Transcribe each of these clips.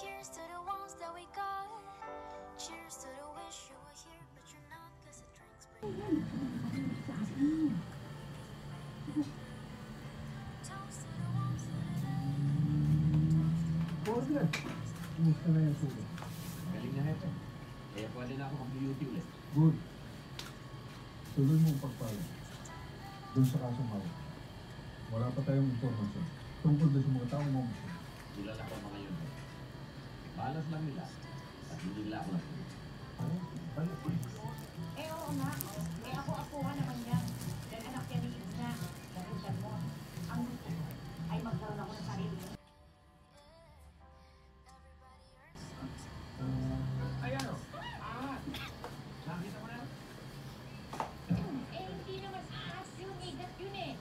Cheers to the ones that we got. Cheers to the wish you were here, but you're not, 'cause the drinks bring toast to the ones that are Order. Kumusta na yung sulit? Galing na hepe. Kaya pwede na ako mag-duty ulit. Good. Tuloy mo ang pagpala. Doon sa kasong hawak. Wala pa tayong informasyon tungkol doon sa mga taong mamusyon. Kilala ko mga yun. Balas lang nila. At hindi nila ako lang. Ano? Oo nga. Ako-akuha naman yan. Dahil anak yan ni Isna. Dahil siya mo. Ang gusto ko ay magkaroon ako ng sarili. Ayan o. Nakita mo na? Hindi naman assuming that yun eh.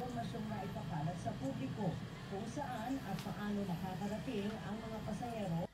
Sa publiko kung saan at paano nakakarating ang mga pasahero